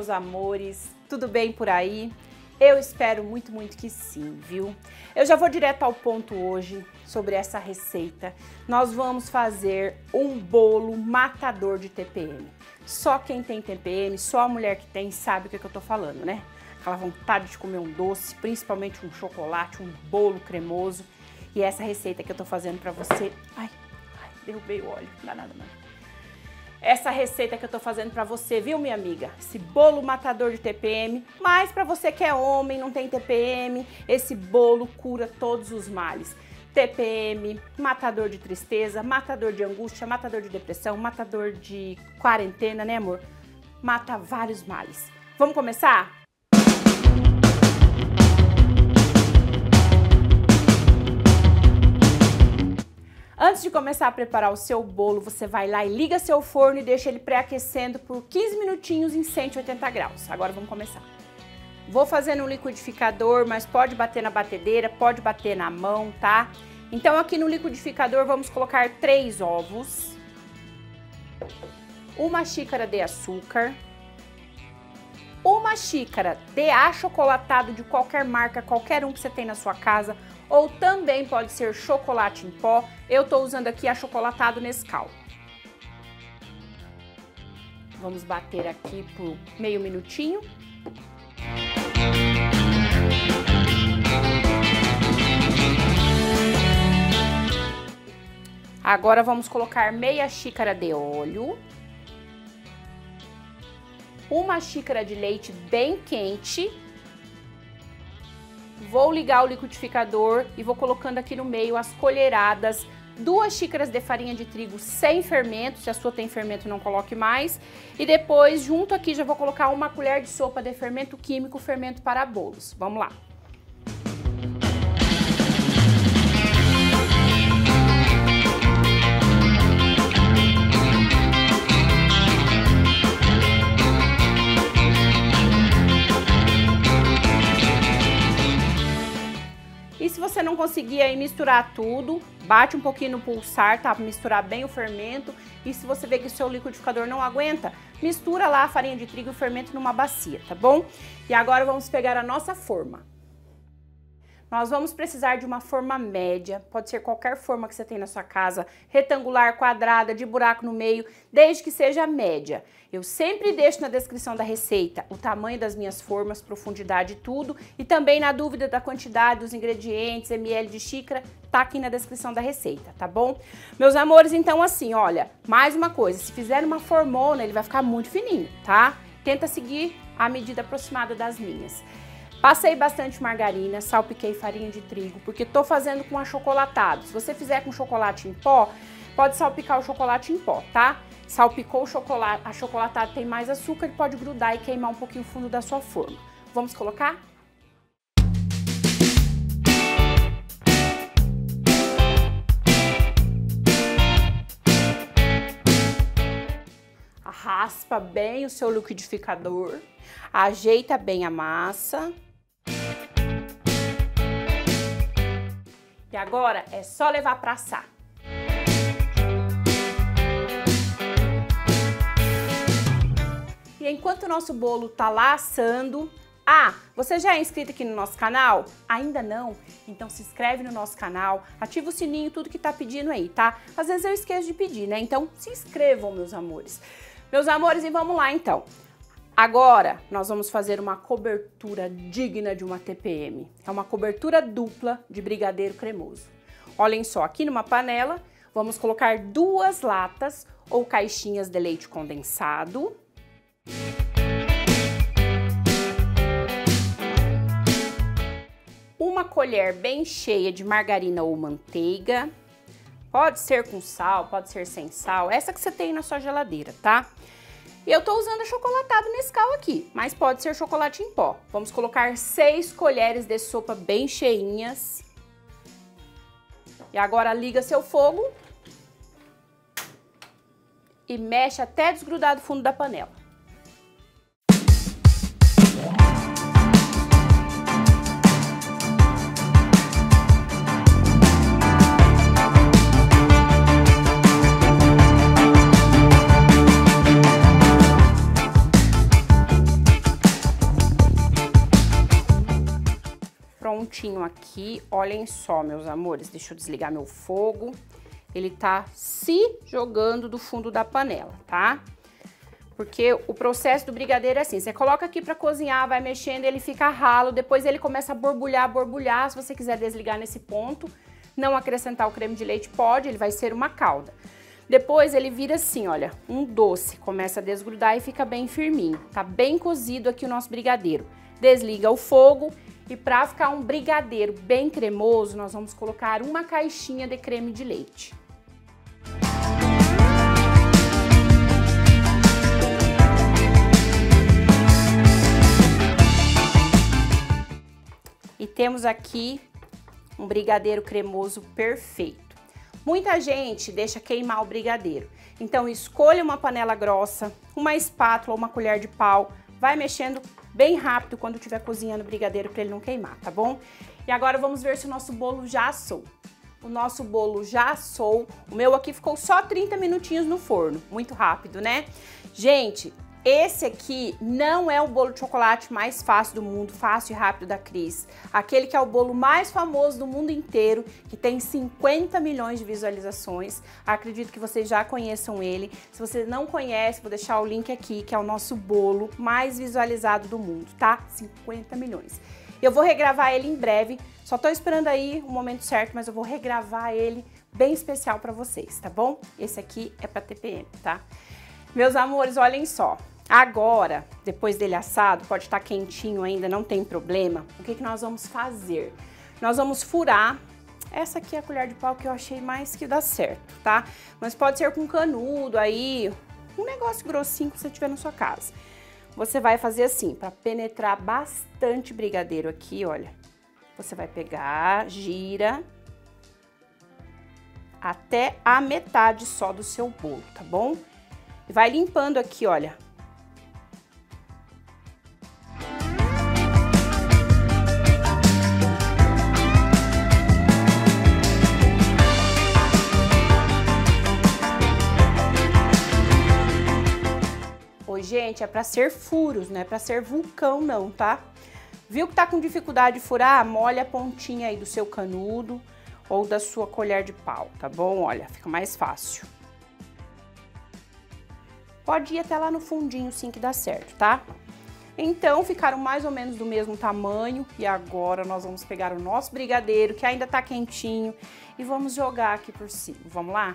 meus amores, tudo bem por aí? Eu espero muito, muito que sim, viu? Eu já vou direto ao ponto hoje sobre essa receita. Nós vamos fazer um bolo matador de TPM. Só quem tem TPM, só a mulher que tem, sabe o que eu tô falando, né? Aquela vontade de comer um doce, principalmente um chocolate, um bolo cremoso. E essa receita que eu tô fazendo pra você... Ai, derrubei o óleo, não dá nada não. Essa receita que eu tô fazendo pra você, viu, minha amiga? Esse bolo matador de TPM, mas pra você que é homem, não tem TPM, esse bolo cura todos os males. TPM, matador de tristeza, matador de angústia, matador de depressão, matador de quarentena, né, amor? Mata vários males. Vamos começar? Antes de começar a preparar o seu bolo, você vai lá e liga seu forno e deixa ele pré-aquecendo por 15 minutinhos em 180 graus. Agora vamos começar. Vou fazer no liquidificador, mas pode bater na batedeira, pode bater na mão, tá? Então aqui no liquidificador vamos colocar 3 ovos, 1 xícara de açúcar, 1 xícara de achocolatado de qualquer marca, qualquer um que você tem na sua casa, ou também pode ser chocolate em pó. Eu tô usando aqui achocolatado Nescau. Vamos bater aqui por meio minutinho. Agora vamos colocar meia xícara de óleo. 1 xícara de leite bem quente. Vou ligar o liquidificador e vou colocando aqui no meio as colheradas, 2 xícaras de farinha de trigo sem fermento, se a sua tem fermento não coloque mais. E depois, junto aqui, já vou colocar 1 colher de sopa de fermento químico, fermento para bolos. Vamos lá. E se você não conseguir aí misturar tudo, bate um pouquinho no pulsar, tá? Pra misturar bem o fermento. E se você vê que o seu liquidificador não aguenta, mistura lá a farinha de trigo e o fermento numa bacia, tá bom? E agora vamos pegar a nossa forma. Nós vamos precisar de uma forma média, pode ser qualquer forma que você tem na sua casa, retangular, quadrada, de buraco no meio, desde que seja média. Eu sempre deixo na descrição da receita o tamanho das minhas formas, profundidade e tudo, e também na dúvida da quantidade dos ingredientes, ml de xícara, tá aqui na descrição da receita, tá bom? Meus amores, então assim, olha, mais uma coisa, se fizer uma formona, ele vai ficar muito fininho, tá? Tenta seguir a medida aproximada das minhas. Passei bastante margarina, salpiquei farinha de trigo, porque tô fazendo com achocolatado. Se você fizer com chocolate em pó, pode salpicar o chocolate em pó, tá? Salpicou o chocolate, achocolatado tem mais açúcar, ele pode grudar e queimar um pouquinho o fundo da sua forma. Vamos colocar? Raspa bem o seu liquidificador, ajeita bem a massa. E agora é só levar para assar. E enquanto o nosso bolo tá lá assando... Ah, você já é inscrito aqui no nosso canal? Ainda não? Então se inscreve no nosso canal, ativa o sininho, tudo que tá pedindo aí, tá? Às vezes eu esqueço de pedir, né? Então se inscrevam, meus amores. Meus amores, e vamos lá então. Agora, nós vamos fazer uma cobertura digna de uma TPM. É uma cobertura dupla de brigadeiro cremoso. Olhem só, aqui numa panela, vamos colocar 2 latas ou caixinhas de leite condensado. Uma colher bem cheia de margarina ou manteiga. Pode ser com sal, pode ser sem sal, essa que você tem na sua geladeira, tá? Eu tô usando achocolatado Nescau aqui, mas pode ser chocolate em pó. Vamos colocar 6 colheres de sopa bem cheinhas. E agora liga seu fogo e mexe até desgrudar do fundo da panela. prontinho aqui. Olhem só, meus amores, deixa eu desligar meu fogo. Ele tá se jogando do fundo da panela, tá? Porque o processo do brigadeiro é assim, você coloca aqui pra cozinhar, vai mexendo, ele fica ralo, depois ele começa a borbulhar, borbulhar. Se você quiser desligar nesse ponto, não acrescentar o creme de leite, pode, ele vai ser uma calda. Depois ele vira assim, olha, um doce, começa a desgrudar e fica bem firminho. Tá bem cozido aqui o nosso brigadeiro. Desliga o fogo e pra ficar um brigadeiro bem cremoso, nós vamos colocar uma caixinha de creme de leite. E temos aqui um brigadeiro cremoso perfeito. Muita gente deixa queimar o brigadeiro. Então escolha uma panela grossa, uma espátula ou uma colher de pau. Vai mexendo bem rápido quando estiver cozinhando o brigadeiro para ele não queimar, tá bom? E agora vamos ver se o nosso bolo já assou. O nosso bolo já assou. O meu aqui ficou só 30 minutinhos no forno. Muito rápido, né? Gente, esse aqui não é o bolo de chocolate mais fácil do mundo, fácil e rápido da Cris. Aquele que é o bolo mais famoso do mundo inteiro, que tem 50 milhões de visualizações. Acredito que vocês já conheçam ele. Se você não conhece, vou deixar o link aqui, que é o nosso bolo mais visualizado do mundo, tá? 50 milhões. Eu vou regravar ele em breve, só tô esperando aí o momento certo, mas eu vou regravar ele bem especial pra vocês, tá bom? Esse aqui é pra TPM, tá? Meus amores, olhem só. Agora, depois dele assado, pode estar quentinho ainda, não tem problema. O que nós vamos fazer? Nós vamos furar. Essa aqui é a colher de pau que eu achei mais que dá certo, tá? Mas pode ser com canudo aí, um negócio grossinho que você tiver na sua casa. Você vai fazer assim, para penetrar bastante brigadeiro aqui, olha. Você vai pegar, gira até a metade só do seu bolo, tá bom? E vai limpando aqui, olha. Gente, é pra ser furos, não é pra ser vulcão não, tá? Viu que tá com dificuldade de furar? Molha a pontinha aí do seu canudo ou da sua colher de pau, tá bom? Olha, fica mais fácil. Pode ir até lá no fundinho sim que dá certo, tá? Então, ficaram mais ou menos do mesmo tamanho e agora nós vamos pegar o nosso brigadeiro, que ainda tá quentinho, e vamos jogar aqui por cima. Vamos lá?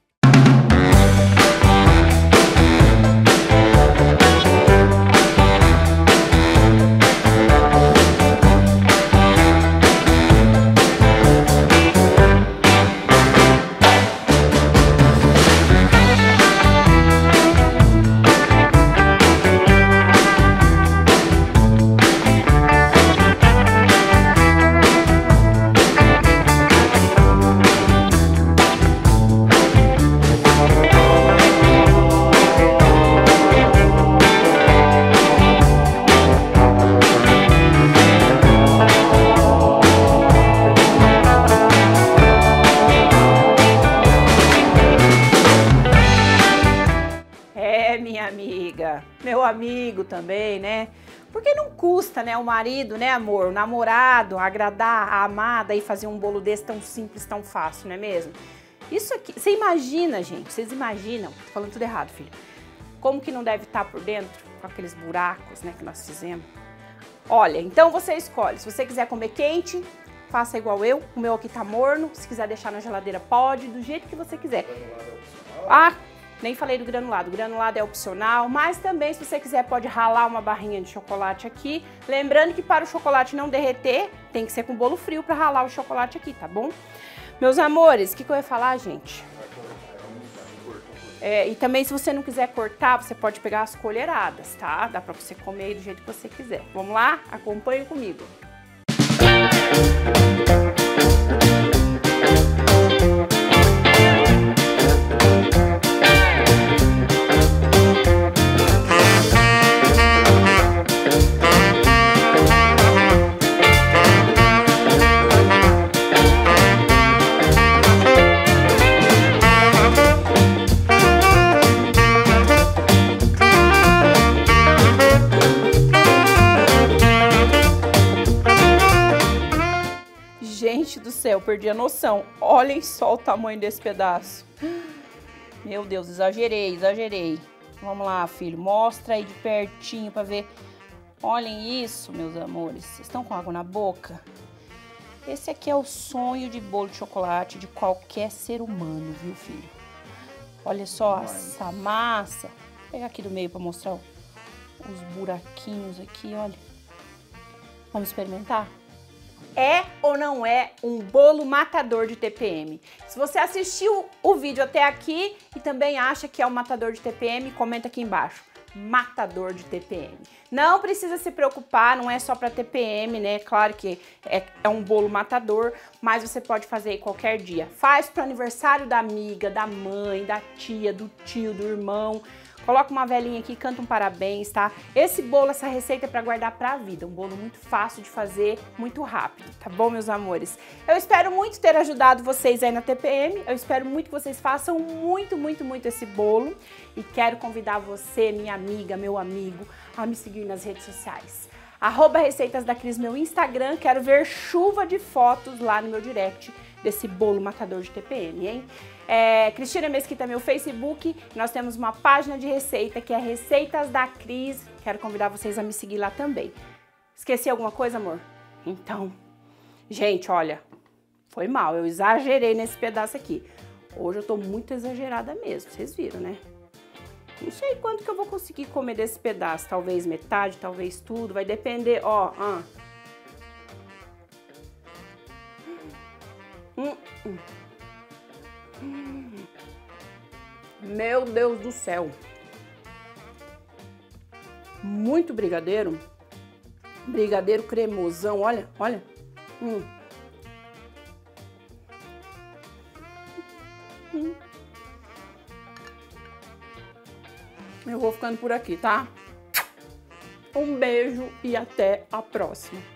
Meu amigo também, né? Porque não custa, né, o marido, né, amor, o namorado, agradar a amada e fazer um bolo desse tão simples, tão fácil, não é mesmo? Isso aqui, você imagina, gente, vocês imaginam, tô falando tudo errado, filho, como que não deve estar por dentro, com aqueles buracos, né, que nós fizemos? Olha, então você escolhe, se você quiser comer quente, faça igual eu, o meu aqui tá morno, se quiser deixar na geladeira pode, do jeito que você quiser. Ah, nem falei do granulado, o granulado é opcional, mas também se você quiser pode ralar uma barrinha de chocolate aqui. Lembrando que para o chocolate não derreter, tem que ser com bolo frio para ralar o chocolate aqui, tá bom? Meus amores, o que eu ia falar, gente? E também se você não quiser cortar, você pode pegar as colheradas, tá? Dá para você comer aí do jeito que você quiser. Vamos lá? Acompanhe comigo. Gente do céu, perdi a noção. Olhem só o tamanho desse pedaço. Meu Deus, exagerei, exagerei. Vamos lá, filho, mostra aí de pertinho pra ver. Olhem isso, meus amores. Vocês estão com água na boca? Esse aqui é o sonho de bolo de chocolate de qualquer ser humano, viu, filho? Olha só essa massa. Vou pegar aqui do meio pra mostrar os buraquinhos aqui, olha. Vamos experimentar? É ou não é um bolo matador de TPM? Se você assistiu o vídeo até aqui e também acha que é um matador de TPM, comenta aqui embaixo. Matador de TPM. Não precisa se preocupar, não é só para TPM, né? Claro que é um bolo matador, mas você pode fazer qualquer dia. Faz para o aniversário da amiga, da mãe, da tia, do tio, do irmão. Coloca uma velinha aqui, canta um parabéns, tá? Esse bolo, essa receita é para guardar pra vida. Um bolo muito fácil de fazer, muito rápido, tá bom, meus amores? Eu espero muito ter ajudado vocês aí na TPM. Eu espero muito que vocês façam muito, muito, muito esse bolo. E quero convidar você, minha amiga, meu amigo, a me seguir nas redes sociais. @Receitas da Cris, meu Instagram. Quero ver chuva de fotos lá no meu direct desse bolo matador de TPM, hein? Cristina Mesquita, meu Facebook. Nós temos uma página de receita que é Receitas da Cris. Quero convidar vocês a me seguir lá também. Esqueci alguma coisa, amor? Então, gente, olha, foi mal, eu exagerei nesse pedaço aqui. Hoje eu tô muito exagerada mesmo, vocês viram, né? Não sei quanto que eu vou conseguir comer desse pedaço, talvez metade, talvez tudo, vai depender, ó. Meu Deus do céu. Muito brigadeiro. Brigadeiro cremosão, olha, olha. Eu vou ficando por aqui, tá? Um beijo e até a próxima.